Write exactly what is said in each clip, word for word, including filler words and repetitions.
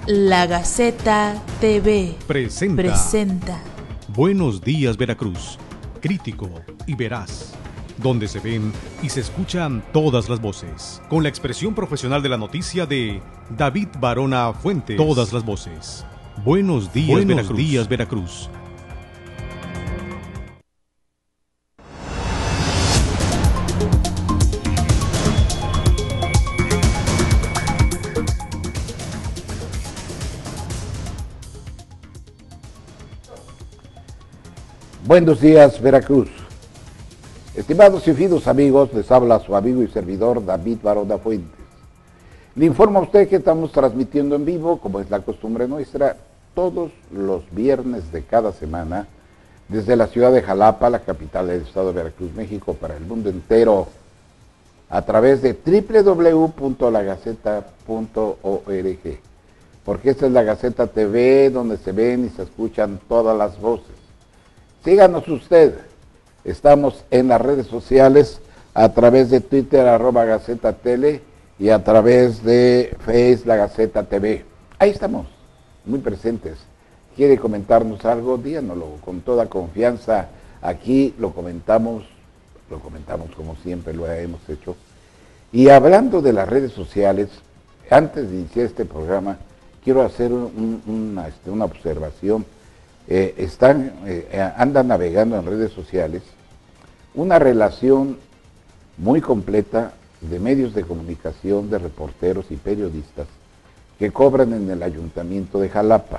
La Gaceta T V presenta, presenta Buenos Días Veracruz, crítico y veraz, donde se ven y se escuchan todas las voces, con la expresión profesional de la noticia de David Barona Fuentes. Todas las voces. Buenos Días Buenos Veracruz. Días Veracruz. Buenos días, Veracruz. Estimados y finos amigos, les habla su amigo y servidor David Barona Fuentes. Le informo a usted que estamos transmitiendo en vivo, como es la costumbre nuestra, todos los viernes de cada semana, desde la ciudad de Jalapa, la capital del estado de Veracruz, México, para el mundo entero, a través de doble u doble u doble u punto la gaceta punto org, porque esta es la Gaceta T V, donde se ven y se escuchan todas las voces. Síganos usted, estamos en las redes sociales a través de Twitter, arroba Gaceta Tele, y a través de Face, la Gaceta T V. Ahí estamos, muy presentes. ¿Quiere comentarnos algo? Díganoslo con toda confianza. Aquí lo comentamos, lo comentamos como siempre lo hemos hecho. Y hablando de las redes sociales, antes de iniciar este programa, quiero hacer un, una, este, una observación. Eh, están, eh, andan navegando en redes sociales una relación muy completa de medios de comunicación, de reporteros y periodistas que cobran en el Ayuntamiento de Jalapa.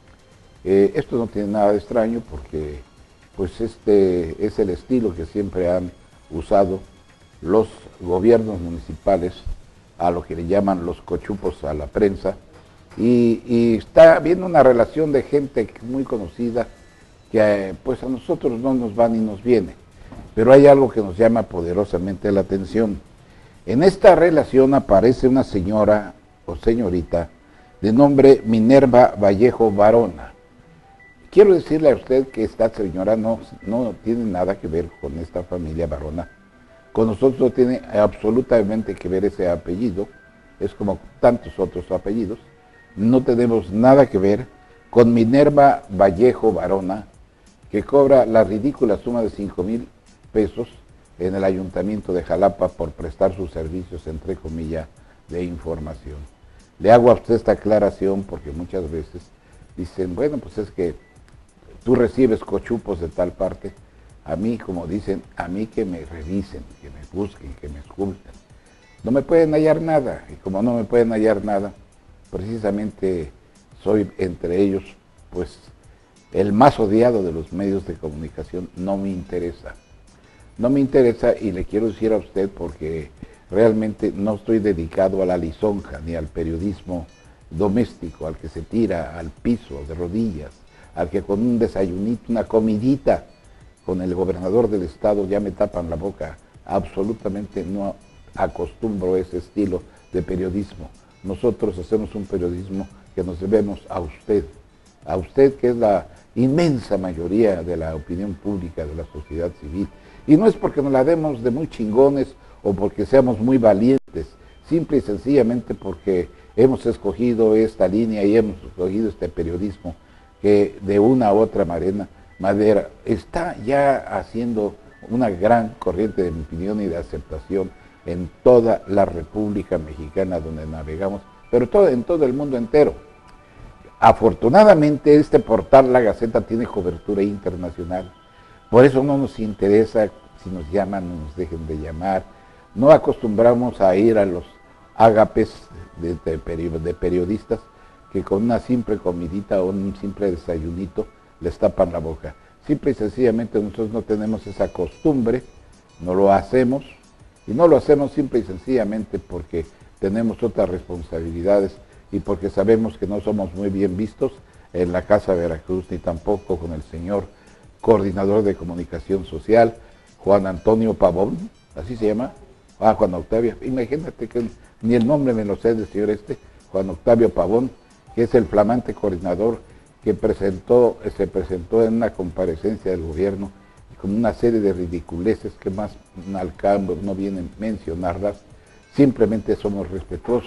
Eh, esto no tiene nada de extraño porque pues este es el estilo que siempre han usado los gobiernos municipales, a lo que le llaman los cochupos a la prensa. Y, y está habiendo una relación de gente muy conocida que pues a nosotros no nos va ni nos viene, pero hay algo que nos llama poderosamente la atención. En esta relación aparece una señora o señorita de nombre Minerva Vallejo Barona. Quiero decirle a usted que esta señora no, no tiene nada que ver con esta familia Barona. Con nosotros no tiene absolutamente que ver ese apellido, es como tantos otros apellidos. No tenemos nada que ver con Minerva Vallejo Barona, que cobra la ridícula suma de cinco mil pesos en el Ayuntamiento de Jalapa por prestar sus servicios, entre comillas, de información. Le hago a usted esta aclaración porque muchas veces dicen, bueno, pues es que tú recibes cochupos de tal parte. A mí, como dicen, a mí que me revisen, que me busquen, que me esculten. No me pueden hallar nada, y como no me pueden hallar nada, precisamente soy entre ellos, pues, el más odiado de los medios de comunicación. No me interesa. No me interesa y le quiero decir a usted porque realmente no estoy dedicado a la lisonja ni al periodismo doméstico, al que se tira al piso de rodillas, al que con un desayunito, una comidita con el gobernador del estado ya me tapan la boca. Absolutamente no acostumbro ese estilo de periodismo. Nosotros hacemos un periodismo que nos debemos a usted, a usted que es la inmensa mayoría de la opinión pública de la sociedad civil. Y no es porque nos la demos de muy chingones o porque seamos muy valientes, simple y sencillamente porque hemos escogido esta línea y hemos escogido este periodismo que de una u otra manera, manera está ya haciendo una gran corriente de opinión y de aceptación en toda la República Mexicana donde navegamos, pero todo, en todo el mundo entero. Afortunadamente este portal La Gaceta tiene cobertura internacional, por eso no nos interesa si nos llaman, no nos dejen de llamar, no acostumbramos a ir a los ágapes de, de, de periodistas que con una simple comidita o un simple desayunito les tapan la boca. Simple y sencillamente nosotros no tenemos esa costumbre, no lo hacemos, y no lo hacemos simple y sencillamente porque tenemos otras responsabilidades y porque sabemos que no somos muy bien vistos en la Casa de Veracruz, ni tampoco con el señor coordinador de comunicación social, Juan Antonio Pavón, así se llama, ah, Juan Octavio, imagínate que ni el nombre me lo sé del señor este, Juan Octavio Pavón, que es el flamante coordinador que presentó, se presentó en una comparecencia del gobierno con una serie de ridiculeces que más al cabo no vienen mencionarlas. Simplemente somos respetuosos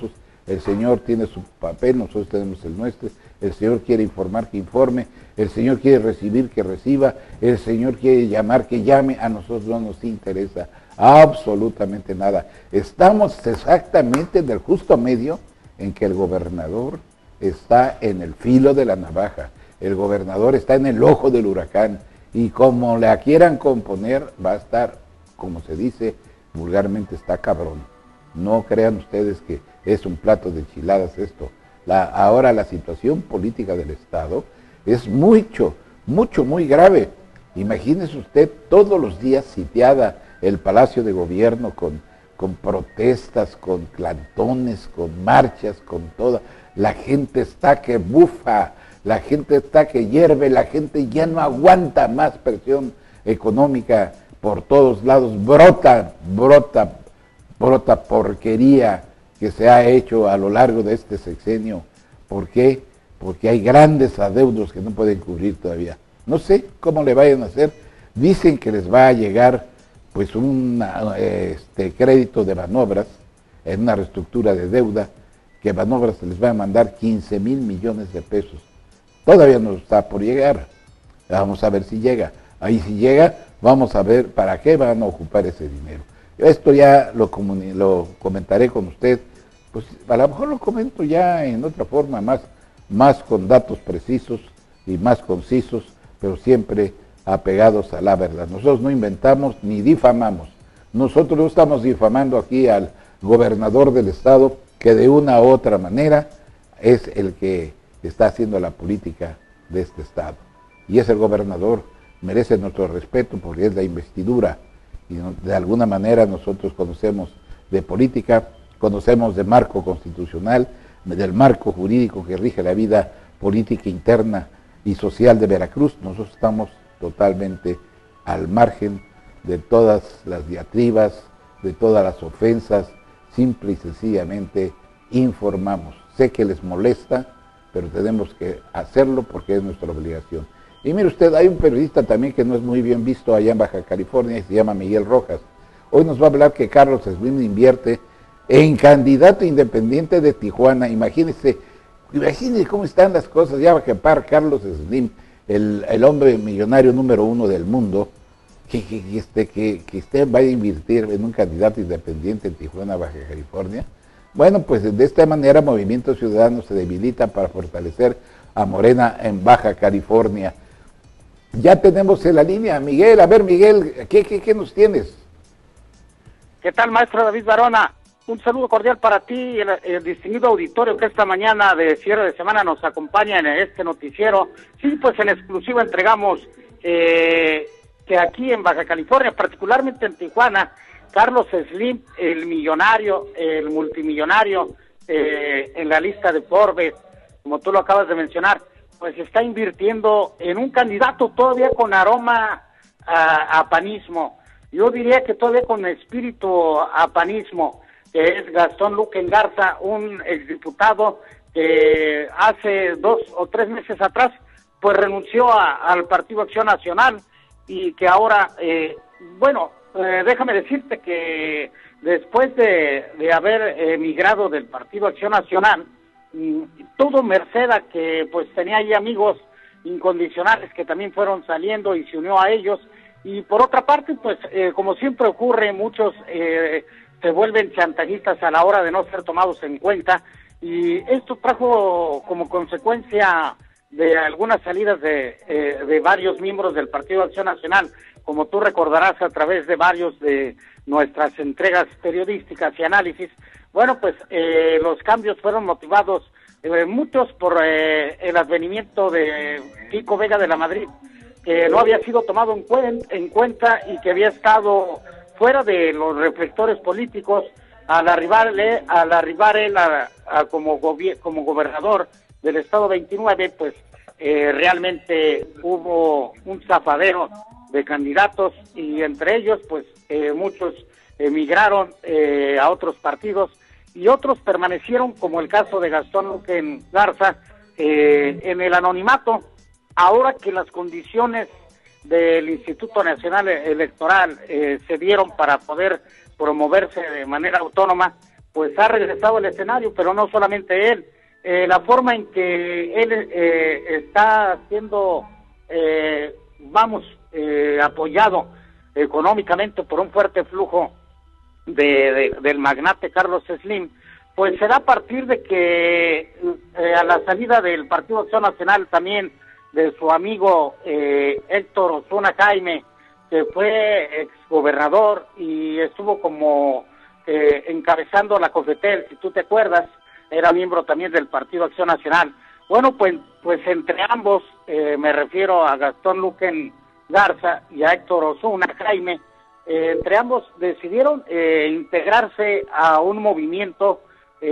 el señor tiene su papel, nosotros tenemos el nuestro, el señor quiere informar, que informe, el señor quiere recibir, que reciba, el señor quiere llamar, que llame, a nosotros no nos interesa absolutamente nada. Estamos exactamente en el justo medio en que el gobernador está en el filo de la navaja, el gobernador está en el ojo del huracán, y como la quieran componer, va a estar, como se dice vulgarmente, está cabrón. No crean ustedes que es un plato de enchiladas esto. La, ahora la situación política del Estado es mucho, mucho, muy grave. Imagínese usted todos los días sitiada el Palacio de Gobierno con, con protestas, con plantones, con marchas, con toda. La gente está que bufa, la gente está que hierve, la gente ya no aguanta más presión económica por todos lados. Brota, brota, brota porquería que se ha hecho a lo largo de este sexenio. ¿Por qué? Porque hay grandes adeudos que no pueden cubrir todavía. No sé cómo le vayan a hacer. Dicen que les va a llegar pues un este, crédito de Banobras en una reestructura de deuda, que Banobras les va a mandar quince mil millones de pesos. Todavía no está por llegar. Vamos a ver si llega. Ahí si llega, vamos a ver para qué van a ocupar ese dinero. Esto ya lo, lo comentaré con usted, pues a lo mejor lo comento ya en otra forma, más, más con datos precisos y más concisos, pero siempre apegados a la verdad. Nosotros no inventamos ni difamamos. Nosotros no estamos difamando aquí al gobernador del estado, que de una u otra manera es el que está haciendo la política de este estado. Y ese gobernador merece nuestro respeto porque es la investidura. Y de alguna manera nosotros conocemos de política, conocemos de marco constitucional, del marco jurídico que rige la vida política interna y social de Veracruz. Nosotros estamos totalmente al margen de todas las diatribas, de todas las ofensas, simple y sencillamente informamos. Sé que les molesta, pero tenemos que hacerlo porque es nuestra obligación. Y mire usted, hay un periodista también que no es muy bien visto allá en Baja California y se llama Miguel Rojas. Hoy nos va a hablar que Carlos Slim invierte en candidato independiente de Tijuana. Imagínense, imagínense cómo están las cosas. Ya va a quepar Carlos Slim, el, el hombre millonario número uno del mundo, que, que, que, este, que, que usted vaya a invertir en un candidato independiente en Tijuana, Baja California. Bueno, pues de esta manera Movimiento Ciudadano se debilita para fortalecer a Morena en Baja California. Ya tenemos en la línea a Miguel. A ver, Miguel, ¿qué, qué, qué nos tienes? ¿Qué tal, maestro David Barona? Un saludo cordial para ti y el, el distinguido auditorio que esta mañana de cierre de semana nos acompaña en este noticiero. Sí, pues en exclusiva entregamos eh, que aquí en Baja California, particularmente en Tijuana, Carlos Slim, el millonario, el multimillonario eh, en la lista de Forbes, como tú lo acabas de mencionar, pues está invirtiendo en un candidato todavía con aroma a, a panismo. Yo diría que todavía con espíritu a panismo, que es Gastón Luque Garza, un exdiputado que hace dos o tres meses atrás pues renunció a, al Partido Acción Nacional y que ahora, eh, bueno, eh, déjame decirte que después de, de haber emigrado del Partido Acción Nacional, todo merced a que pues tenía ahí amigos incondicionales que también fueron saliendo y se unió a ellos, y por otra parte pues eh, como siempre ocurre, muchos eh, se vuelven chantajistas a la hora de no ser tomados en cuenta, y esto trajo como consecuencia de algunas salidas de, eh, de varios miembros del Partido Acción Nacional, como tú recordarás a través de varios de nuestras entregas periodísticas y análisis. Bueno, pues eh, los cambios fueron motivados, eh, muchos por eh, el advenimiento de Kiko Vega de la Madrid, que no había sido tomado en, cuen en cuenta y que había estado fuera de los reflectores políticos al arribar, al arribar él a, a como, como gobernador del estado veintinueve, pues eh, realmente hubo un zafadero de candidatos y entre ellos pues eh, muchos emigraron eh, a otros partidos y otros permanecieron, como el caso de Gastón Luque Garza, eh, en el anonimato. Ahora que las condiciones del Instituto Nacional Electoral eh, se dieron para poder promoverse de manera autónoma, pues ha regresado al escenario, pero no solamente él. Eh, la forma en que él eh, está siendo, eh, vamos, eh, apoyado económicamente por un fuerte flujo de, de, del magnate Carlos Slim, pues será a partir de que eh, a la salida del Partido Acción Nacional también de su amigo eh, Héctor Osuna Jaime, que fue exgobernador y estuvo como eh, encabezando la COFETEL, si tú te acuerdas, era miembro también del Partido Acción Nacional. Bueno, pues, pues entre ambos, eh, me refiero a Gastón Luquen Garza y a Héctor Osuna Jaime, eh, entre ambos decidieron eh, integrarse a un movimiento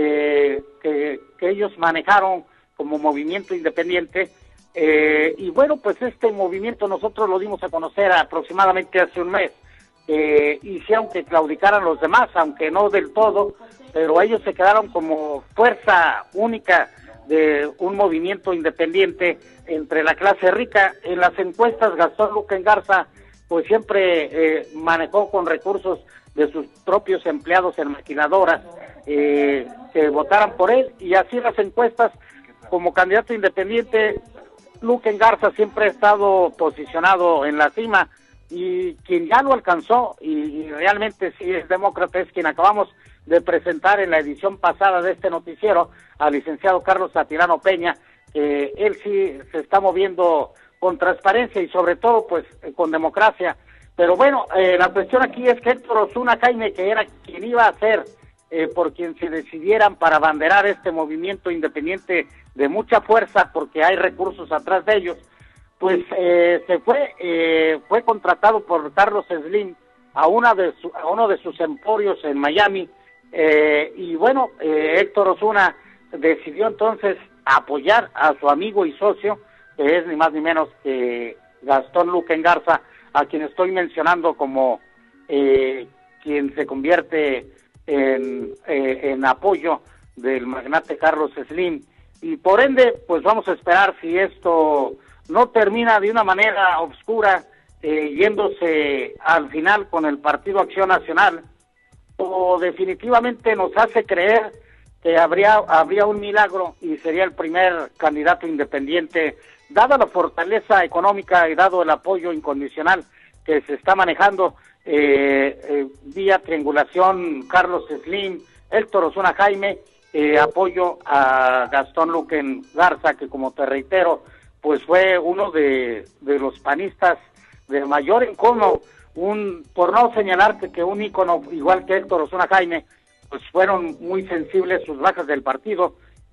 eh, que, que ellos manejaron como movimiento independiente, eh, y bueno, pues este movimiento nosotros lo dimos a conocer aproximadamente hace un mes, eh, hicieron que claudicaran los demás, aunque no del todo, pero ellos se quedaron como fuerza única de un movimiento independiente entre la clase rica. En las encuestas Gastón Luquen Garza pues siempre eh, manejó con recursos de sus propios empleados en maquiladoras eh, que votaran por él, y así las encuestas como candidato independiente Luquen Garza siempre ha estado posicionado en la cima, y quien ya lo alcanzó y, y realmente sí es demócrata es quien acabamos de presentar en la edición pasada de este noticiero, al licenciado Carlos Satirano Peña, que él sí se está moviendo con transparencia y sobre todo pues con democracia. Pero bueno, eh, la cuestión aquí es que Héctor Osuna Jaime, que era quien iba a ser eh, por quien se decidieran para abanderar este movimiento independiente de mucha fuerza, porque hay recursos atrás de ellos, pues eh, se fue, eh, fue contratado por Carlos Slim a, una de su, a uno de sus emporios en Miami, eh, y bueno, eh, Héctor Osuna decidió entonces apoyar a su amigo y socio, que es ni más ni menos que Gastón Luquen Garza, a quien estoy mencionando como eh, quien se convierte en, eh, en apoyo del magnate Carlos Slim, y por ende, pues vamos a esperar si esto no termina de una manera oscura, eh, yéndose al final con el Partido Acción Nacional, o definitivamente nos hace creer que habría, habría un milagro y sería el primer candidato independiente, dada la fortaleza económica y dado el apoyo incondicional que se está manejando eh, eh, vía triangulación Carlos Slim, Héctor Osuna Jaime, eh, apoyo a Gastón Luquen Garza, que como te reitero, pues fue uno de, de los panistas de mayor encono, un, por no señalarte que un ícono igual que Héctor Osuna Jaime, pues fueron muy sensibles sus bajas del partido,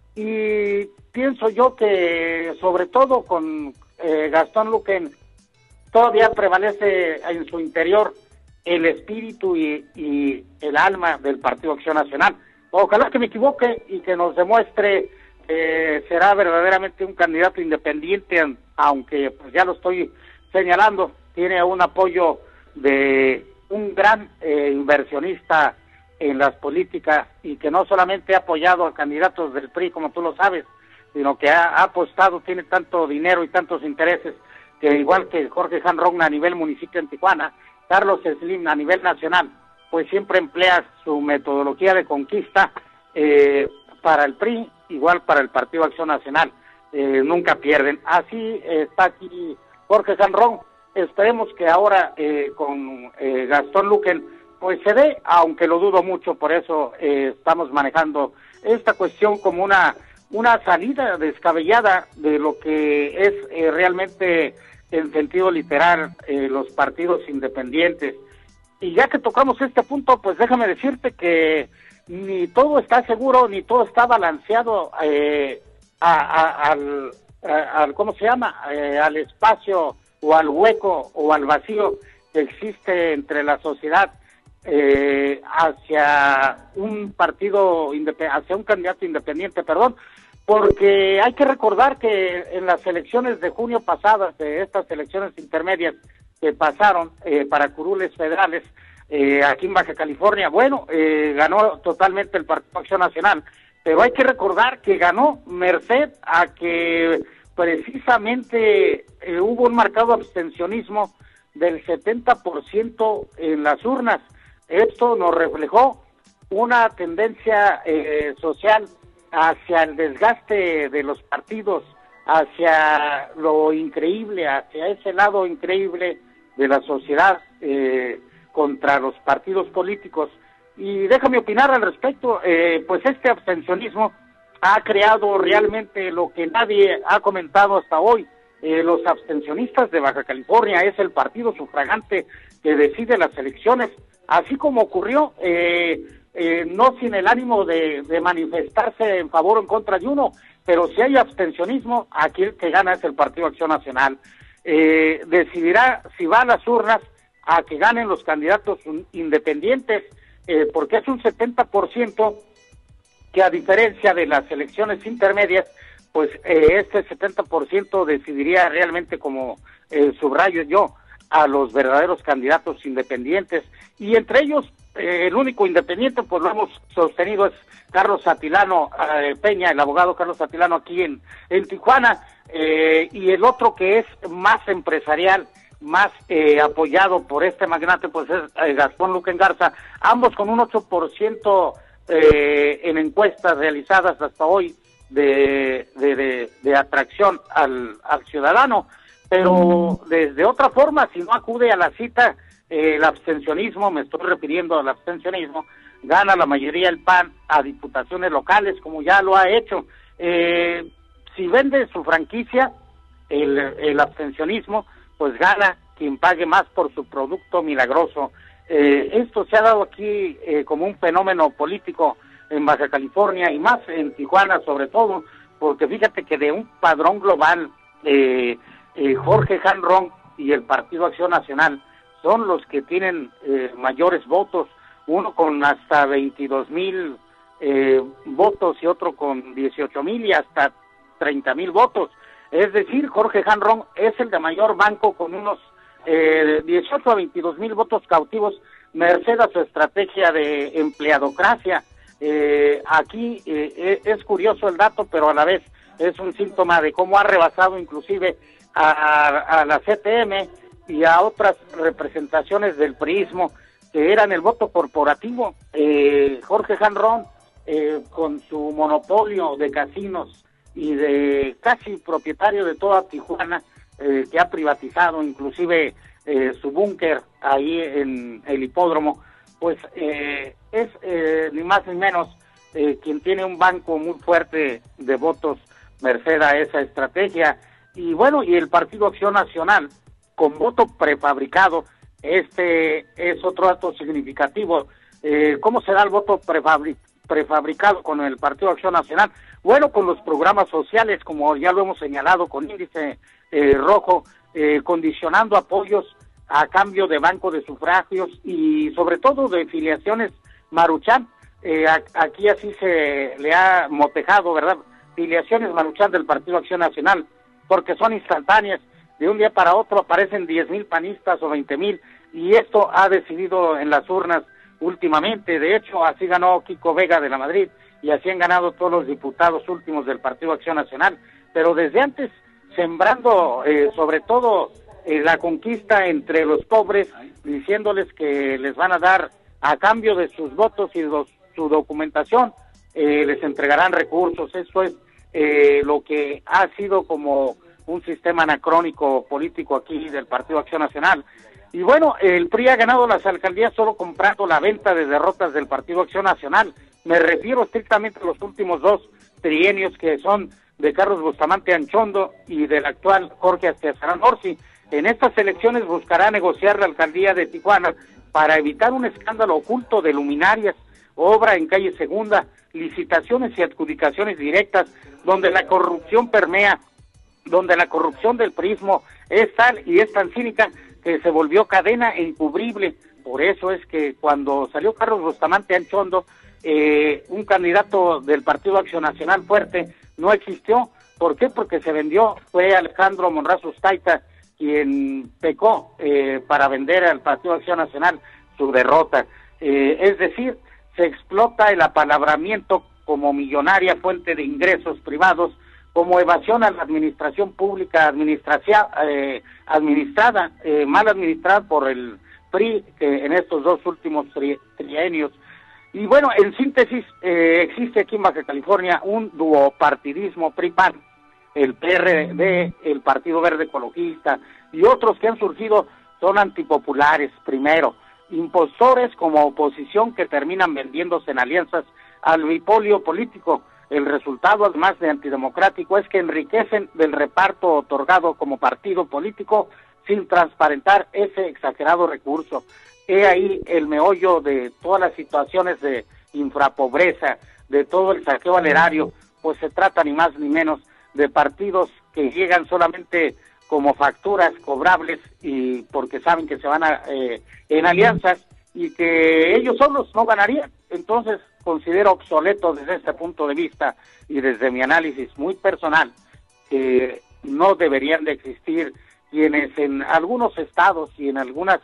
y pienso yo que sobre todo con eh, Gastón Luquen todavía prevalece en su interior el espíritu y, y el alma del Partido Acción Nacional. Ojalá que me equivoque y que nos demuestre eh, será verdaderamente un candidato independiente, aunque pues ya lo estoy señalando, tiene un apoyo de un gran eh, inversionista en las políticas, y que no solamente ha apoyado a candidatos del P R I, como tú lo sabes, sino que ha, ha apostado, tiene tanto dinero y tantos intereses, que igual que Jorge Hanron a nivel municipio en Tijuana, Carlos Slim a nivel nacional, pues siempre emplea su metodología de conquista eh, para el P R I, igual para el Partido Acción Nacional, eh, nunca pierden. Así eh, está aquí Jorge Hanron. Esperemos que ahora eh, con eh, Gastón Luquen pues se dé, aunque lo dudo mucho, por eso eh, estamos manejando esta cuestión como una una salida descabellada de lo que es eh, realmente en sentido literal eh, los partidos independientes. Y ya que tocamos este punto, pues déjame decirte que ni todo está seguro, ni todo está balanceado eh, a, a, al, a, al, ¿cómo se llama? Eh, al espacio o al hueco o al vacío que existe entre la sociedad eh, hacia un partido, hacia un candidato independiente, perdón, porque hay que recordar que en las elecciones de junio pasadas, de estas elecciones intermedias que pasaron eh, para curules federales, eh, aquí en Baja California, bueno, eh, ganó totalmente el Partido Acción Nacional, pero hay que recordar que ganó merced a que precisamente eh, hubo un marcado abstencionismo del setenta por ciento en las urnas. Esto nos reflejó una tendencia eh, social hacia el desgaste de los partidos, hacia lo increíble, hacia ese lado increíble de la sociedad eh, contra los partidos políticos. Y déjame opinar al respecto, eh, pues este abstencionismo ha creado realmente lo que nadie ha comentado hasta hoy. Eh, los abstencionistas de Baja California es el partido sufragante que decide las elecciones, así como ocurrió, eh, eh, no sin el ánimo de, de manifestarse en favor o en contra de uno, pero si hay abstencionismo, aquí el que gana es el Partido Acción Nacional. Eh, decidirá si va a las urnas a que ganen los candidatos independientes, eh, porque es un setenta por ciento que, a diferencia de las elecciones intermedias, pues eh, este setenta por ciento decidiría realmente, como eh, subrayo yo, a los verdaderos candidatos independientes, y entre ellos eh, el único independiente, pues lo hemos sostenido, es Carlos Atilano eh, Peña, el abogado Carlos Atilano aquí en, en Tijuana, eh, y el otro que es más empresarial, más eh, apoyado por este magnate, pues es eh, Gastón Luquen Garza, ambos con un ocho por ciento eh, en encuestas realizadas hasta hoy de, de, de, de atracción al, al ciudadano. Pero desde otra forma, si no acude a la cita, eh, el abstencionismo, me estoy refiriendo al abstencionismo, gana la mayoría el P A N a diputaciones locales, como ya lo ha hecho. Eh, si vende su franquicia, el, el abstencionismo, pues gana quien pague más por su producto milagroso. Eh, esto se ha dado aquí eh, como un fenómeno político en Baja California y más en Tijuana sobre todo, porque fíjate que de un padrón global, eh, Eh, Jorge Hanron y el Partido Acción Nacional son los que tienen eh, mayores votos, uno con hasta veintidós mil eh, votos y otro con dieciocho mil y hasta treinta mil votos. Es decir, Jorge Hanron es el de mayor banco con unos eh, dieciocho a veintidós mil votos cautivos, merced a su estrategia de empleadocracia. Eh, aquí eh, es curioso el dato, pero a la vez es un síntoma de cómo ha rebasado inclusive A, a la C T M y a otras representaciones del priismo que eran el voto corporativo. eh, Jorge Hanron, eh, con su monopolio de casinos y de casi propietario de toda Tijuana, eh, que ha privatizado inclusive eh, su búnker ahí en el hipódromo, pues eh, es eh, ni más ni menos eh, quien tiene un banco muy fuerte de votos merced a esa estrategia. Y bueno, y el Partido Acción Nacional, con voto prefabricado, este es otro dato significativo. Eh, ¿Cómo se da el voto prefabri prefabricado con el Partido Acción Nacional? Bueno, con los programas sociales, como ya lo hemos señalado, con índice eh, rojo, eh, condicionando apoyos a cambio de banco de sufragios y sobre todo de filiaciones Maruchan. Eh, a, aquí así se le ha motejado, ¿verdad? Filiaciones Maruchan del Partido Acción Nacional, porque son instantáneas, de un día para otro aparecen diez mil panistas o veinte mil, y esto ha decidido en las urnas últimamente. De hecho, así ganó Kiko Vega de la Madrid, y así han ganado todos los diputados últimos del Partido Acción Nacional, pero desde antes, sembrando eh, sobre todo eh, la conquista entre los pobres, diciéndoles que les van a dar, a cambio de sus votos y los, su documentación, eh, les entregarán recursos. Eso es Eh, lo que ha sido como un sistema anacrónico político aquí del Partido Acción Nacional. Y bueno, el P R I ha ganado las alcaldías solo comprando la venta de derrotas del Partido Acción Nacional. Me refiero estrictamente a los últimos dos trienios, que son de Carlos Bustamante Anchondo y del actual Jorge Astezarán Orsi. En estas elecciones buscará negociar la alcaldía de Tijuana para evitar un escándalo oculto de luminarias, obra en calle Segunda, licitaciones y adjudicaciones directas, donde la corrupción permea, donde la corrupción del priismo es tal y es tan cínica que se volvió cadena e encubrible. Por eso es que cuando salió Carlos Bustamante Anchondo, eh, un candidato del Partido Acción Nacional fuerte, no existió. ¿Por qué? Porque se vendió. Fue Alejandro Monraz Ustaita quien pecó eh, para vender al Partido Acción Nacional su derrota. Eh, es decir, se explota el apalabramiento como millonaria fuente de ingresos privados, como evasión a la administración pública administracia, eh, administrada, eh, mal administrada por el P R I, que en estos dos últimos tri trienios. Y bueno, en síntesis, eh, existe aquí en Baja California un duopartidismo P R I-P A N, el P R D, el Partido Verde Ecologista y otros que han surgido son antipopulares, primero, impostores como oposición que terminan vendiéndose en alianzas al bipolio político. El resultado, además de antidemocrático, es que enriquecen del reparto otorgado como partido político sin transparentar ese exagerado recurso. He ahí el meollo de todas las situaciones de infrapobreza, de todo el saqueo al erario, pues se trata ni más ni menos de partidos que llegan solamente como facturas cobrables y porque saben que se van a, eh, en alianzas y que ellos solos no ganarían. Entonces considero obsoleto desde este punto de vista y desde mi análisis muy personal que no deberían de existir quienes en algunos estados y en algunas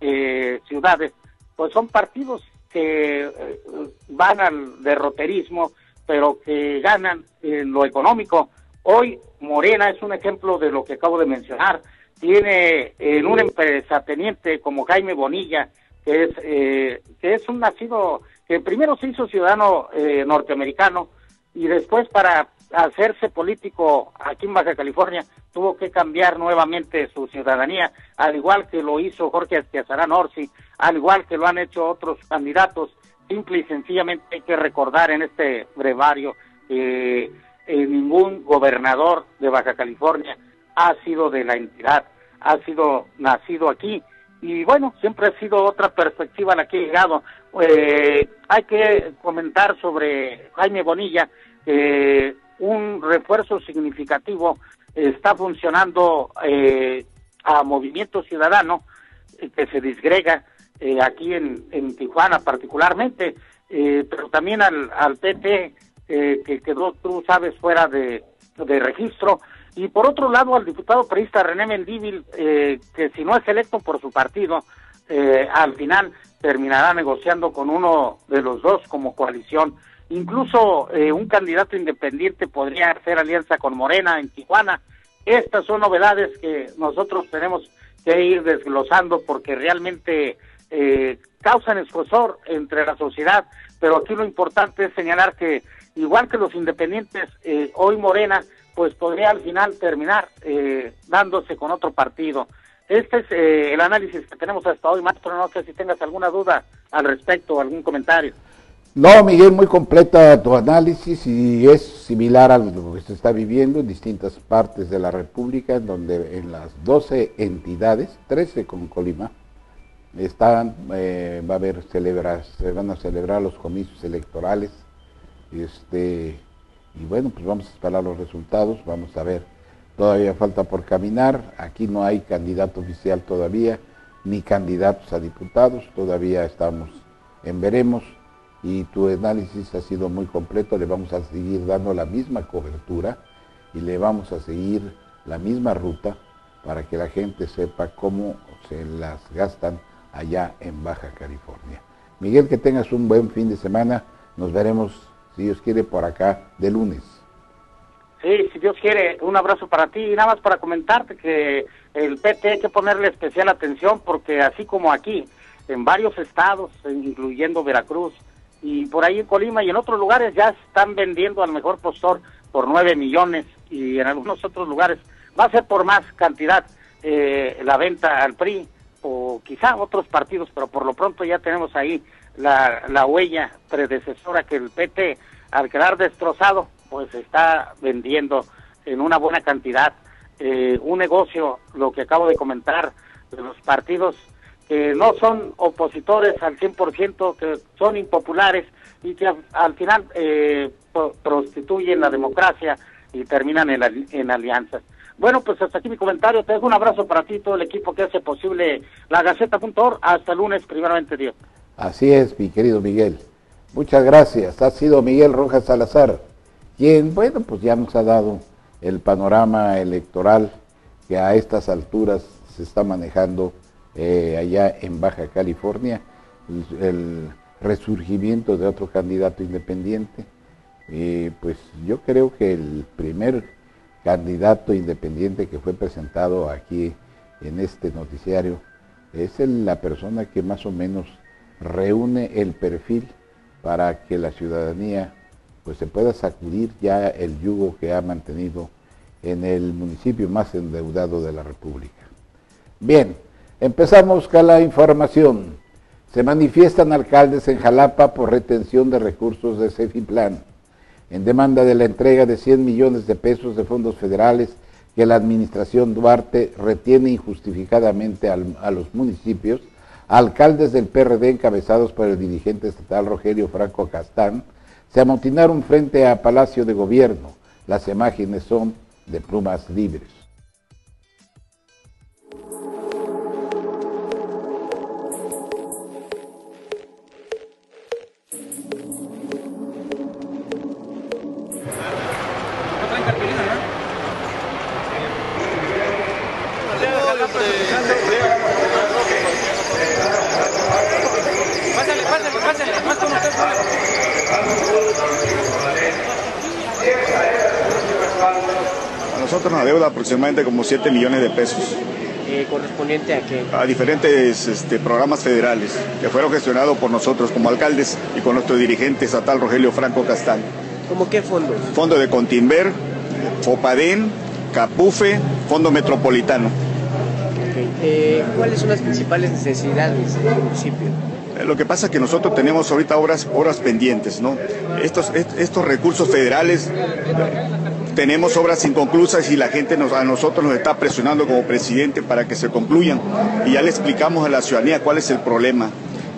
eh, ciudades pues son partidos que eh, van al derroterismo pero que ganan en lo económico. Hoy Morena es un ejemplo de lo que acabo de mencionar. Tiene en un empresateniente como Jaime Bonilla, que es eh, que es un nacido, que primero se hizo ciudadano eh, norteamericano y después para hacerse político aquí en Baja California tuvo que cambiar nuevamente su ciudadanía, al igual que lo hizo Jorge Aztiazarán Orsi, al igual que lo han hecho otros candidatos. Simple y sencillamente hay que recordar en este brevario que eh, eh, ningún gobernador de Baja California ha sido de la entidad, ha sido nacido aquí, y bueno, siempre ha sido otra perspectiva la que ha llegado. Eh, hay que comentar sobre Jaime Bonilla, que eh, un refuerzo significativo está funcionando eh, a Movimiento Ciudadano, eh, que se disgrega eh, aquí en, en Tijuana particularmente, eh, pero también al, al P T, eh, que quedó, tú sabes, fuera de, de registro, y por otro lado al diputado priista René Mendívil, eh, que si no es electo por su partido, eh, al final terminará negociando con uno de los dos como coalición. Incluso eh, un candidato independiente podría hacer alianza con Morena en Tijuana. Estas son novedades que nosotros tenemos que ir desglosando porque realmente eh, causan escozor entre la sociedad, pero aquí lo importante es señalar que igual que los independientes, eh, hoy Morena pues podría al final terminar eh, dándose con otro partido. Este es eh, el análisis que tenemos hasta hoy, maestro. No sé si tengas alguna duda al respecto o algún comentario. No, Miguel, muy completa tu análisis y es similar a lo que se está viviendo en distintas partes de la República, en donde en las doce entidades, trece con Colima, están, eh, va a haber celebrar, se van a celebrar los comicios electorales, este, y bueno, pues vamos a esperar los resultados, vamos a ver, todavía falta por caminar, aquí no hay candidato oficial todavía, ni candidatos a diputados, todavía estamos en veremos, y tu análisis ha sido muy completo, le vamos a seguir dando la misma cobertura y le vamos a seguir la misma ruta para que la gente sepa cómo se las gastan allá en Baja California. Miguel, que tengas un buen fin de semana, nos veremos, si Dios quiere, por acá de lunes. Sí, si Dios quiere, un abrazo para ti y nada más para comentarte que el P T hay que ponerle especial atención porque así como aquí, en varios estados, incluyendo Veracruz, y por ahí en Colima y en otros lugares ya están vendiendo al mejor postor por nueve millones y en algunos otros lugares va a ser por más cantidad eh, la venta al P R I o quizá otros partidos, pero por lo pronto ya tenemos ahí la, la huella predecesora que el P T al quedar destrozado pues está vendiendo en una buena cantidad. Eh, un negocio, lo que acabo de comentar, de los partidos que no son opositores al cien por ciento, que son impopulares y que al, al final eh, prostituyen la democracia y terminan en, en alianzas. Bueno, pues hasta aquí mi comentario. Te dejo un abrazo para ti y todo el equipo que hace posible la Gaceta punto org. Hasta el lunes, primeramente Dios. Así es, mi querido Miguel. Muchas gracias. Ha sido Miguel Rojas Salazar, quien, bueno, pues ya nos ha dado el panorama electoral que a estas alturas se está manejando Eh, allá en Baja California, el, el resurgimiento de otro candidato independiente. Eh, pues yo creo que el primer candidato independiente que fue presentado aquí en este noticiario es el, la persona que más o menos reúne el perfil para que la ciudadanía pues se pueda sacudir ya el yugo que ha mantenido en el municipio más endeudado de la República. Bien, empezamos con la información. Se manifiestan alcaldes en Jalapa por retención de recursos de Cefiplan, en demanda de la entrega de cien millones de pesos de fondos federales que la administración Duarte retiene injustificadamente al, a los municipios. Alcaldes del P R D encabezados por el dirigente estatal Rogelio Franco Castán se amotinaron frente a Palacio de Gobierno. Las imágenes son de Plumas Libres. A nosotros nos deuda aproximadamente como siete millones de pesos. Eh, ¿Correspondiente a qué? A diferentes este, programas federales que fueron gestionados por nosotros como alcaldes y con nuestro dirigente estatal Rogelio Franco Castán. ¿Cómo qué fondos? Fondo de Contimber, Fopaden, Capufe, Fondo Metropolitano. Okay. Eh, ¿Cuáles son las principales necesidades del municipio? Lo que pasa es que nosotros tenemos ahorita obras, obras pendientes, ¿no? Estos, estos recursos federales, tenemos obras inconclusas y la gente nos, a nosotros nos está presionando como presidente para que se concluyan. Y ya le explicamos a la ciudadanía cuál es el problema.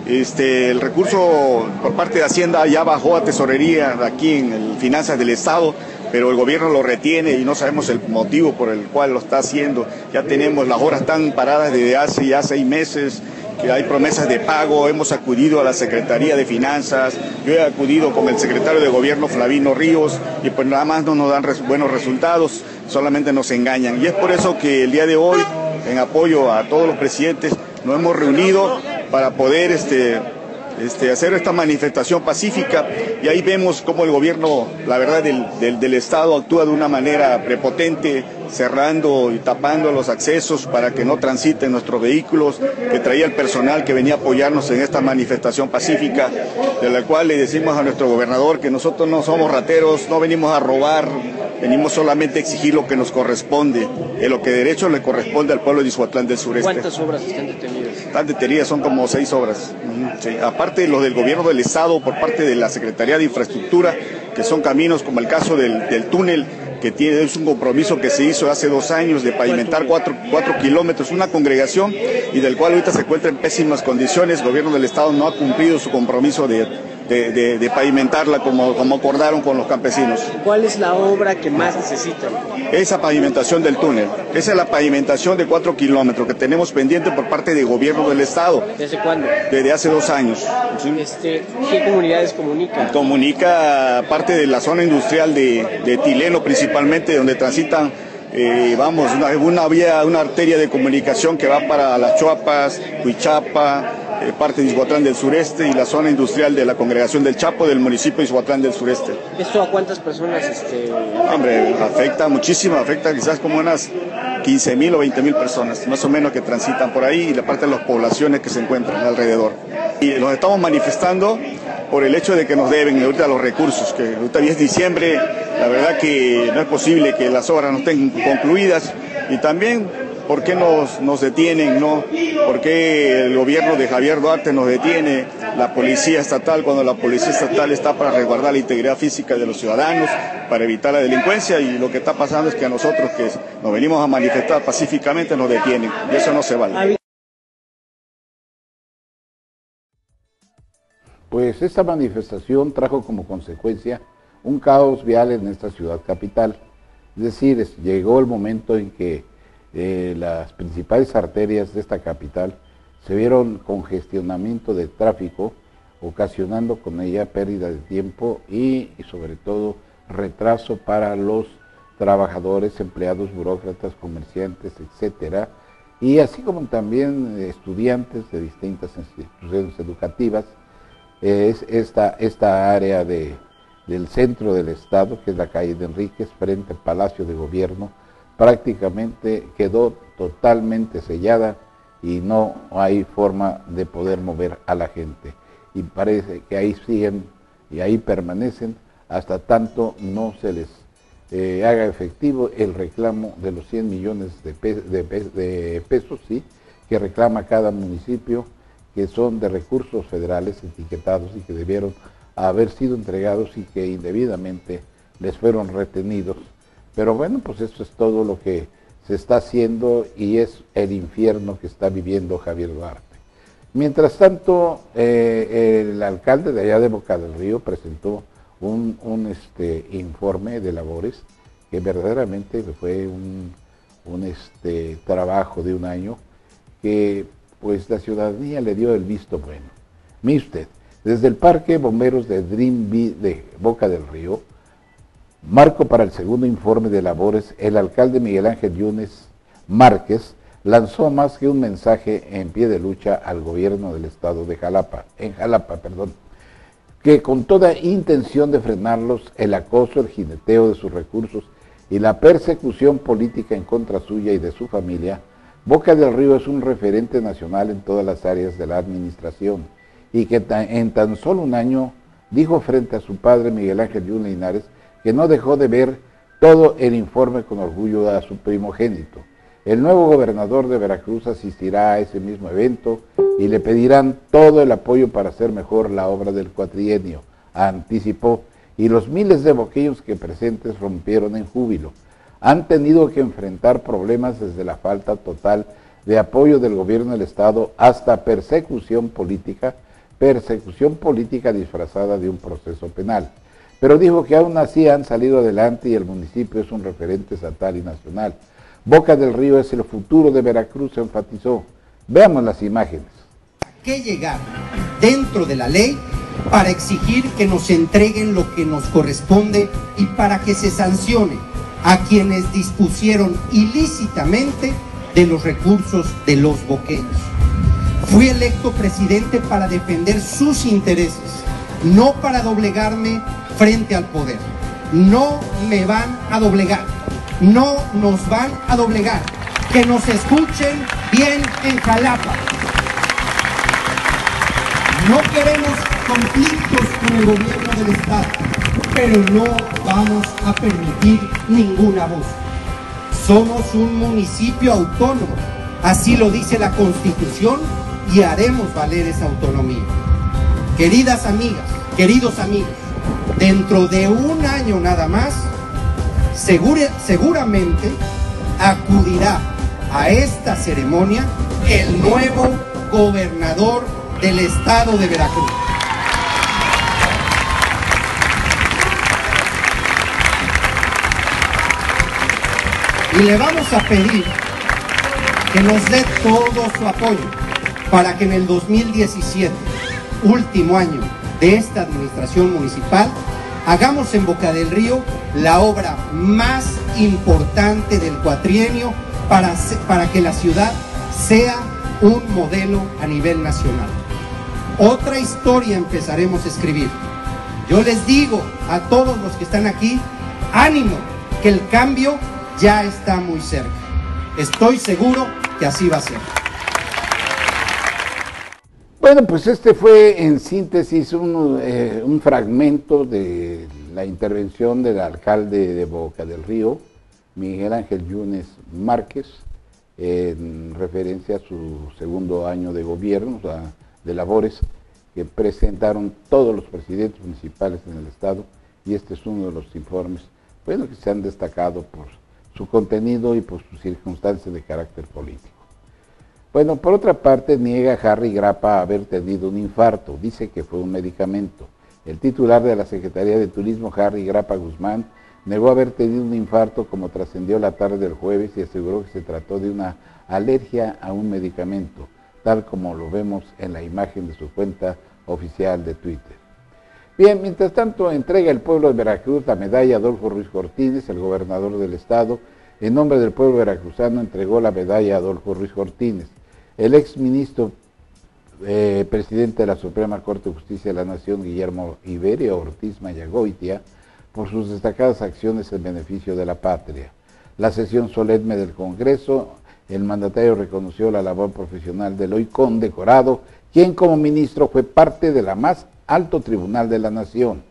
Este, el recurso por parte de Hacienda ya bajó a tesorería aquí en el Finanzas del Estado, pero el gobierno lo retiene y no sabemos el motivo por el cual lo está haciendo. Ya tenemos las obras tan paradas desde hace ya seis meses, que hay promesas de pago, hemos acudido a la Secretaría de Finanzas, yo he acudido con el secretario de Gobierno Flavino Ríos y pues nada más no nos dan res, buenos resultados, solamente nos engañan. Y es por eso que el día de hoy, en apoyo a todos los presidentes, nos hemos reunido para poder este, este, hacer esta manifestación pacífica y ahí vemos cómo el gobierno, la verdad, del, del, del Estado actúa de una manera prepotente, cerrando y tapando los accesos para que no transiten nuestros vehículos, que traía el personal que venía a apoyarnos en esta manifestación pacífica, de la cual le decimos a nuestro gobernador que nosotros no somos rateros, no venimos a robar, venimos solamente a exigir lo que nos corresponde, en lo que de derecho le corresponde al pueblo de Ixhuatlán del Sureste. ¿Cuántas obras están detenidas? Están detenidas, son como seis obras. Sí. Aparte de los del gobierno del Estado, por parte de la Secretaría de Infraestructura, que son caminos como el caso del, del túnel, que tiene, es un compromiso que se hizo hace dos años de pavimentar cuatro, cuatro kilómetros, una congregación, y del cual ahorita se encuentra en pésimas condiciones. El gobierno del Estado no ha cumplido su compromiso de, de, de, de pavimentarla como, como acordaron con los campesinos. ¿Cuál es la obra que más necesitan? Esa pavimentación del túnel, esa es la pavimentación de cuatro kilómetros que tenemos pendiente por parte del gobierno del Estado. ¿Desde cuándo? Desde hace dos años. ¿Sí? Este, ¿Qué comunidades comunica? Comunica parte de la zona industrial de, de Tileno principalmente, donde transitan, eh, vamos, una, una vía, una arteria de comunicación que va para Las Chuapas, Huichapa, eh, parte de Ixhuatlán del Sureste y la zona industrial de la Congregación del Chapo del municipio de Ixhuatlán del Sureste. ¿Esto a cuántas personas este, Hombre, afecta muchísimo, afecta quizás como unas quince mil o veinte mil personas, más o menos, que transitan por ahí y la parte de las poblaciones que se encuentran alrededor. Y nos estamos manifestando por el hecho de que nos deben ahorita los recursos, que ahorita ya es diciembre, la verdad que no es posible que las obras no estén concluidas, y también por qué nos, nos detienen, ¿no? ¿Por qué el gobierno de Javier Duarte nos detiene, la policía estatal, cuando la policía estatal está para resguardar la integridad física de los ciudadanos, para evitar la delincuencia? Y lo que está pasando es que a nosotros, que nos venimos a manifestar pacíficamente, nos detienen, y eso no se vale. Pues esta manifestación trajo como consecuencia un caos vial en esta ciudad capital. Es decir, es, llegó el momento en que eh, las principales arterias de esta capital se vieron congestionamiento de tráfico, ocasionando con ella pérdida de tiempo y, y sobre todo retraso para los trabajadores, empleados, burócratas, comerciantes, etcétera, y así como también estudiantes de distintas instituciones educativas. Es esta, esta área de, del centro del estado, que es la calle de Enríquez, frente al Palacio de Gobierno, prácticamente quedó totalmente sellada y no hay forma de poder mover a la gente. Y parece que ahí siguen y ahí permanecen hasta tanto no se les eh, haga efectivo el reclamo de los cien millones de, pe de, pe de pesos, ¿sí?, que reclama cada municipio, que son de recursos federales etiquetados y que debieron haber sido entregados y que indebidamente les fueron retenidos. Pero bueno, pues eso es todo lo que se está haciendo y es el infierno que está viviendo Javier Duarte. Mientras tanto, eh, el alcalde de allá de Boca del Río presentó un, un este, informe de labores que verdaderamente fue un, un este, trabajo de un año que pues la ciudadanía le dio el visto bueno. Mire usted, desde el Parque Bomberos de Dream Bee de Boca del Río, marco para el segundo informe de labores, el alcalde Miguel Ángel Yunes Márquez lanzó más que un mensaje en pie de lucha al gobierno del estado de Jalapa, en Jalapa, perdón, que con toda intención de frenarlos, el acoso, el jineteo de sus recursos y la persecución política en contra suya y de su familia, Boca del Río es un referente nacional en todas las áreas de la administración y que en tan solo un año dijo frente a su padre Miguel Ángel Yunes Linares que no dejó de ver todo el informe con orgullo a su primogénito. El nuevo gobernador de Veracruz asistirá a ese mismo evento y le pedirán todo el apoyo para hacer mejor la obra del cuatrienio, anticipó, y los miles de boqueños que presentes rompieron en júbilo. Han tenido que enfrentar problemas desde la falta total de apoyo del gobierno del estado hasta persecución política, persecución política disfrazada de un proceso penal. Pero dijo que aún así han salido adelante y el municipio es un referente estatal y nacional. Boca del Río es el futuro de Veracruz, se enfatizó. Veamos las imágenes. ¿A qué llegar dentro de la ley para exigir que nos entreguen lo que nos corresponde y para que se sancione a quienes dispusieron ilícitamente de los recursos de los boqueños? Fui electo presidente para defender sus intereses, no para doblegarme frente al poder. No me van a doblegar, no nos van a doblegar. Que nos escuchen bien en Jalapa. No queremos conflictos con el gobierno del estado, pero no vamos a permitir ninguna voz. Somos un municipio autónomo, así lo dice la Constitución, y haremos valer esa autonomía. Queridas amigas, queridos amigos, dentro de un año nada más, segura, seguramente acudirá a esta ceremonia el nuevo gobernador del estado de Veracruz. Y le vamos a pedir que nos dé todo su apoyo para que en el dos mil diecisiete, último año de esta administración municipal, hagamos en Boca del Río la obra más importante del cuatrienio para, para que la ciudad sea un modelo a nivel nacional. Otra historia empezaremos a escribir. Yo les digo a todos los que están aquí, ánimo, que el cambio ya está muy cerca. Estoy seguro que así va a ser. Bueno, pues este fue en síntesis un, eh, un fragmento de la intervención del alcalde de Boca del Río, Miguel Ángel Yunes Márquez, en referencia a su segundo año de gobierno, o sea, de labores que presentaron todos los presidentes municipales en el estado, y este es uno de los informes, bueno, que se han destacado por su contenido y por sus circunstancias de carácter político. Bueno, por otra parte, niega Harry Grapa haber tenido un infarto, dice que fue un medicamento. El titular de la Secretaría de Turismo, Harry Grapa Guzmán, negó haber tenido un infarto como trascendió la tarde del jueves y aseguró que se trató de una alergia a un medicamento, tal como lo vemos en la imagen de su cuenta oficial de Twitter. Bien, mientras tanto, entrega el pueblo de Veracruz la medalla Adolfo Ruiz Cortines, el gobernador del estado. En nombre del pueblo veracruzano entregó la medalla Adolfo Ruiz Cortines. El exministro eh, presidente de la Suprema Corte de Justicia de la Nación, Guillermo Iberia Ortiz Mayagoitia, por sus destacadas acciones en beneficio de la patria. La sesión solemne del Congreso, el mandatario reconoció la labor profesional del hoy condecorado, quien como ministro fue parte de la más alto tribunal de la nación.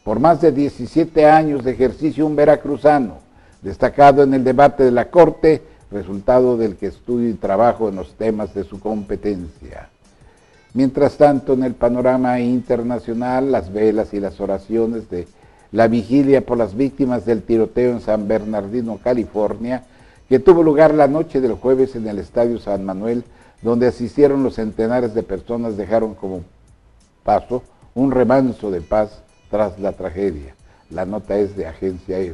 por más de diecisiete años de ejercicio, un veracruzano, destacado en el debate de la Corte, resultado del que estudio y trabajo en los temas de su competencia. Mientras tanto, en el panorama internacional, las velas y las oraciones de la vigilia por las víctimas del tiroteo en San Bernardino, California, que tuvo lugar la noche del jueves en el Estadio San Manuel, donde asistieron los centenares de personas, dejaron como paso un remanso de paz tras la tragedia. La nota es de Agencia F.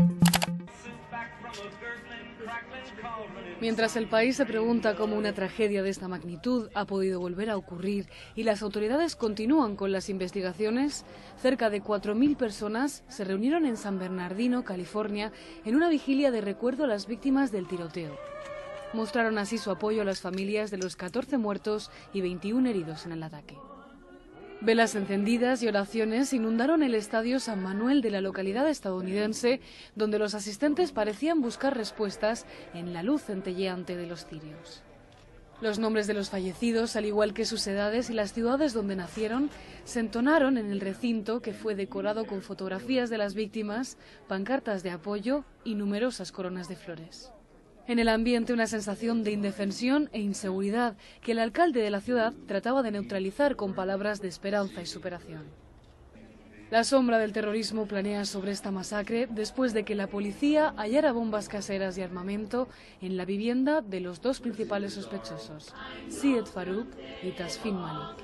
Mientras el país se pregunta cómo una tragedia de esta magnitud ha podido volver a ocurrir y las autoridades continúan con las investigaciones, cerca de cuatro mil personas se reunieron en San Bernardino, California, en una vigilia de recuerdo a las víctimas del tiroteo. Mostraron así su apoyo a las familias de los catorce muertos y veintiún heridos en el ataque. Velas encendidas y oraciones inundaron el Estadio San Manuel de la localidad estadounidense, donde los asistentes parecían buscar respuestas en la luz centelleante de los cirios. Los nombres de los fallecidos, al igual que sus edades y las ciudades donde nacieron, se entonaron en el recinto, que fue decorado con fotografías de las víctimas, pancartas de apoyo y numerosas coronas de flores. En el ambiente, una sensación de indefensión e inseguridad que el alcalde de la ciudad trataba de neutralizar con palabras de esperanza y superación. La sombra del terrorismo planea sobre esta masacre después de que la policía hallara bombas caseras y armamento en la vivienda de los dos principales sospechosos, Syed Farook y Tasfin Malik.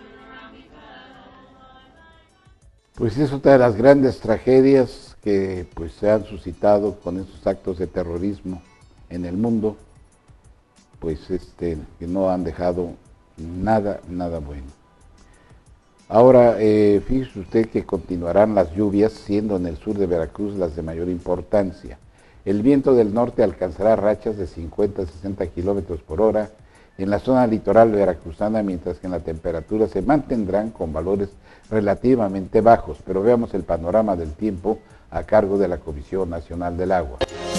Pues es otra de las grandes tragedias que pues, se han suscitado con estos actos de terrorismo en el mundo, pues este, que no han dejado nada, nada bueno. Ahora, eh, fíjese usted que continuarán las lluvias, siendo en el sur de Veracruz las de mayor importancia. El viento del norte alcanzará rachas de cincuenta a sesenta kilómetros por hora en la zona litoral veracruzana, mientras que en la temperatura se mantendrán con valores relativamente bajos. Pero veamos el panorama del tiempo a cargo de la Comisión Nacional del Agua.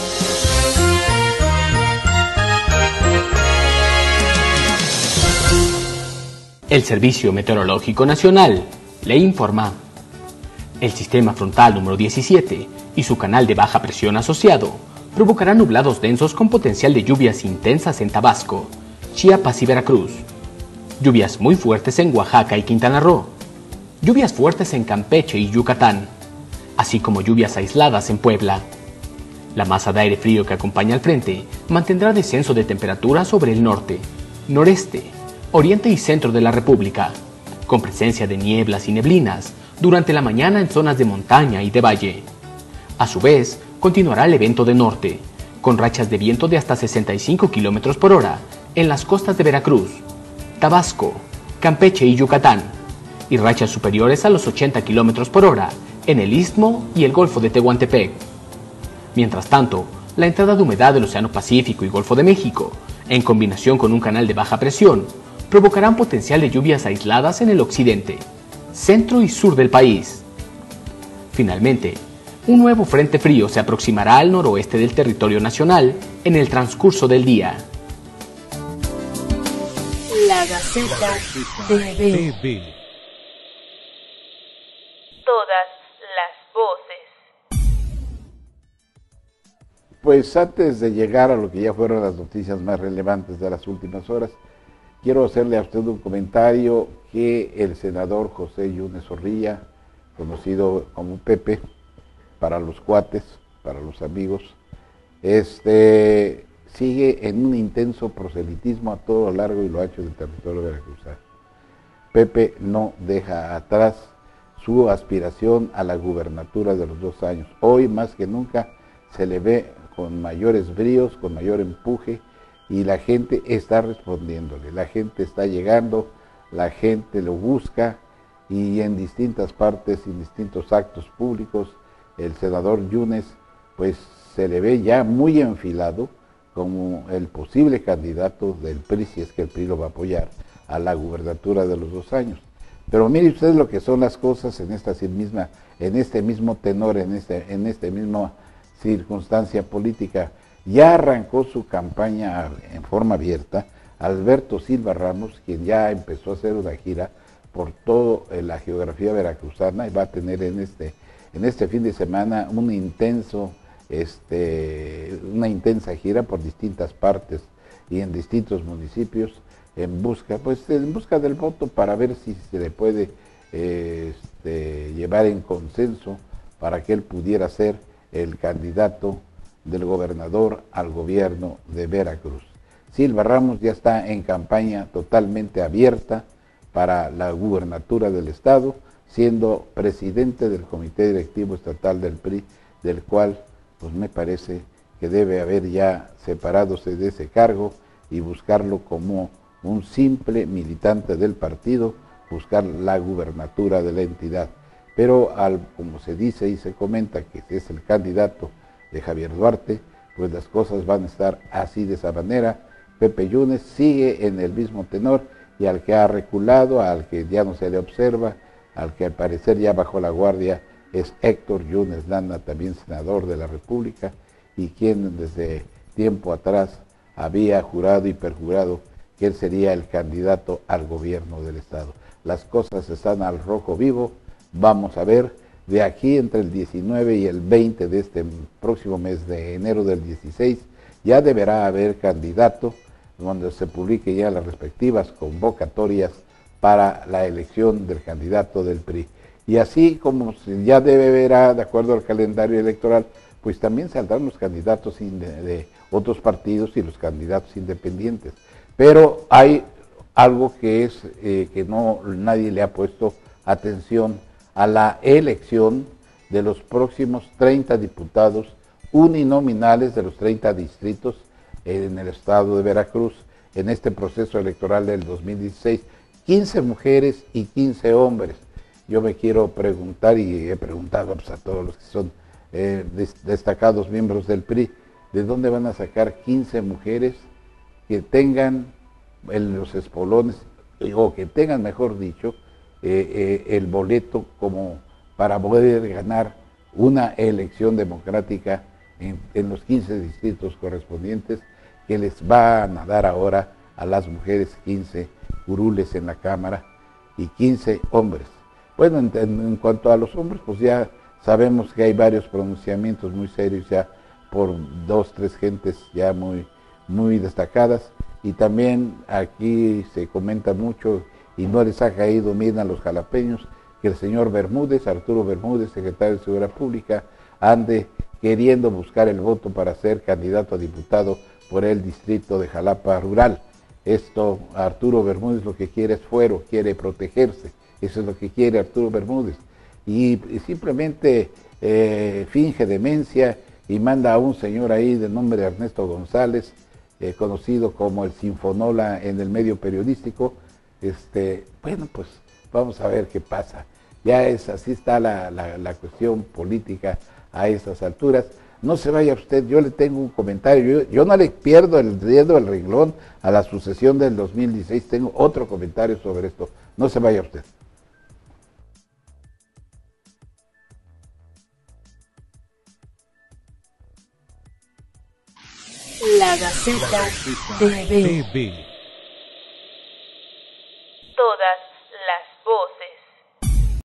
El Servicio Meteorológico Nacional le informa. El sistema frontal número diecisiete y su canal de baja presión asociado provocarán nublados densos con potencial de lluvias intensas en Tabasco, Chiapas y Veracruz. Lluvias muy fuertes en Oaxaca y Quintana Roo. Lluvias fuertes en Campeche y Yucatán, así como lluvias aisladas en Puebla. La masa de aire frío que acompaña al frente mantendrá descenso de temperatura sobre el norte, noreste, oriente y centro de la República, con presencia de nieblas y neblinas durante la mañana en zonas de montaña y de valle. A su vez, continuará el evento de norte, con rachas de viento de hasta sesenta y cinco kilómetros por hora en las costas de Veracruz, Tabasco, Campeche y Yucatán, y rachas superiores a los ochenta kilómetros por hora en el Istmo y el Golfo de Tehuantepec. Mientras tanto, la entrada de humedad del Océano Pacífico y Golfo de México, en combinación con un canal de baja presión, provocarán potencial de lluvias aisladas en el occidente, centro y sur del país. Finalmente, un nuevo frente frío se aproximará al noroeste del territorio nacional en el transcurso del día. La Gaceta T V. Todas las voces. Pues antes de llegar a lo que ya fueron las noticias más relevantes de las últimas horas, quiero hacerle a usted un comentario que el senador José Yunes Zorrilla, conocido como Pepe, para los cuates, para los amigos, este, sigue en un intenso proselitismo a todo lo largo y lo ancho del territorio veracruzano. Pepe no deja atrás su aspiración a la gubernatura de los dos años. Hoy más que nunca se le ve con mayores bríos, con mayor empuje, y la gente está respondiéndole, la gente está llegando, la gente lo busca, y en distintas partes, en distintos actos públicos, el senador Yunes pues se le ve ya muy enfilado como el posible candidato del P R I, si es que el P R I lo va a apoyar, a la gubernatura de los dos años. Pero mire usted lo que son las cosas en esta misma, en este mismo tenor, en este, en esta misma circunstancia política. Ya arrancó su campaña en forma abierta Alberto Silva Ramos, quien ya empezó a hacer una gira por toda la geografía veracruzana y va a tener en este, en este fin de semana un intenso, este, una intensa gira por distintas partes y en distintos municipios en busca, pues en busca del voto para ver si se le puede eh, este, llevar en consenso para que él pudiera ser el candidato del gobernador al gobierno de Veracruz. Silva Ramos ya está en campaña totalmente abierta para la gubernatura del estado, siendo presidente del Comité Directivo Estatal del P R I, del cual pues me parece que debe haber ya separadose de ese cargo y buscarlo como un simple militante del partido, buscar la gubernatura de la entidad. Pero al, como se dice y se comenta que es el candidato de Javier Duarte, pues las cosas van a estar así de esa manera. Pepe Yunes sigue en el mismo tenor y al que ha reculado, al que ya no se le observa, al que al parecer ya bajó la guardia es Héctor Yunes Landa, también senador de la República y quien desde tiempo atrás había jurado y perjurado que él sería el candidato al gobierno del estado. Las cosas están al rojo vivo, vamos a ver, de aquí entre el diecinueve y el veinte de este próximo mes de enero del dieciséis, ya deberá haber candidato, donde se publique ya las respectivas convocatorias para la elección del candidato del P R I. Y así como ya debe verá, de acuerdo al calendario electoral, pues también saldrán los candidatos de, de otros partidos y los candidatos independientes. Pero hay algo que es eh, que no nadie le ha puesto atención a la elección de los próximos treinta diputados uninominales de los treinta distritos en el estado de Veracruz en este proceso electoral del dos mil dieciséis, quince mujeres y quince hombres. Yo me quiero preguntar y he preguntado pues, a todos los que son eh, des destacados miembros del P R I, ¿de dónde van a sacar quince mujeres que tengan en los espolones, o que tengan, mejor dicho, eh, eh, el boleto como para poder ganar una elección democrática en, en los quince distritos correspondientes que les van a dar ahora a las mujeres quince curules en la Cámara y quince hombres? Bueno, en, en, en cuanto a los hombres, pues ya sabemos que hay varios pronunciamientos muy serios ya por dos, tres gentes ya muy, muy destacadas, y también aquí se comenta mucho y no les ha caído bien a los jalapeños que el señor Bermúdez, Arturo Bermúdez, secretario de Seguridad Pública, ande queriendo buscar el voto para ser candidato a diputado por el distrito de Jalapa Rural. Esto, Arturo Bermúdez lo que quiere es fuero, quiere protegerse, eso es lo que quiere Arturo Bermúdez, y, y simplemente eh, finge demencia y manda a un señor ahí de nombre Ernesto González, eh, conocido como el Sinfonola en el medio periodístico. Este, bueno, pues vamos a ver qué pasa. Ya es así está la, la, la cuestión política a estas alturas. No se vaya usted, yo le tengo un comentario, yo, yo no le pierdo el dedo del renglón a la sucesión del dos mil dieciséis, tengo otro comentario sobre esto, no se vaya usted. La Gaceta T V.